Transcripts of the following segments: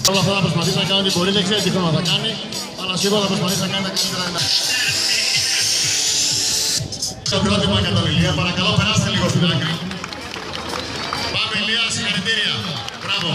Όλα αυτά θα προσπαθήσει να κάνει ό,τι μπορεί, δεν ξέρει τι χρόνο θα κάνει, αλλά σίγουρα θα προσπαθήσει να κάνει τα καλύτερα. Το πρότυπο για τον Ηλία, παρακαλώ περάστε λίγο στην άκρη. Πάμε Ηλία, συγχαρητήρια. Μπράβο.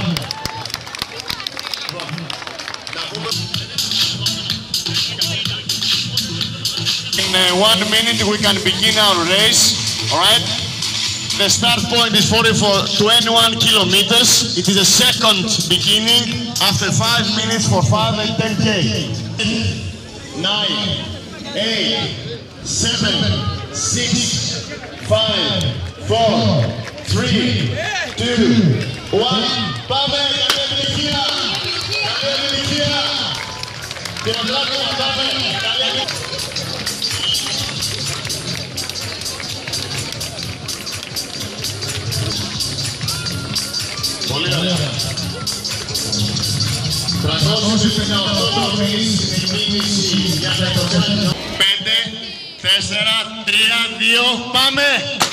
In 1 minute we can begin our race, alright? The start point is 21 kilometers. It is a second beginning after 5 minutes for 5 and 10K. 9, 8, 7, 6, 5, 4, 3, 2, 1. Πάμε, καλή επιτυχία! Καλή επιτυχία! Χειροκρότημα, πάμε! Καλή επιτυχία! Πολύ ωραία. 358 τροφής στην μήνυση για τα 5, 4, 3, 2, πάμε!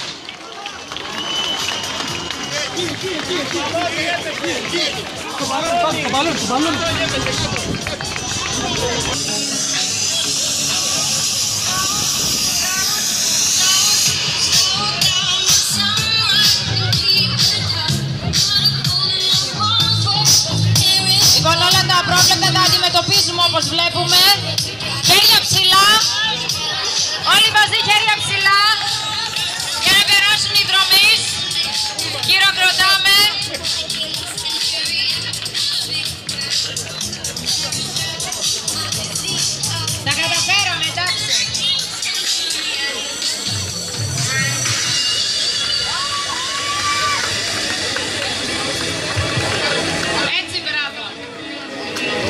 Λοιπόν, όλα τα απρόβλεπτα τα αντιμετωπίζουμε όπως βλέπουμε. Χέρια ψηλά. Όλοι μαζί χέρια ψηλά. Για να περάσουν οι δρομοί.